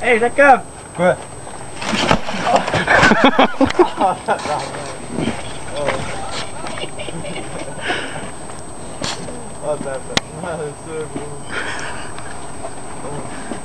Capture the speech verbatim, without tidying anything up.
Hey Jacob! Quoi? Oh, oh, t'as fait mal ça, gros. Oh.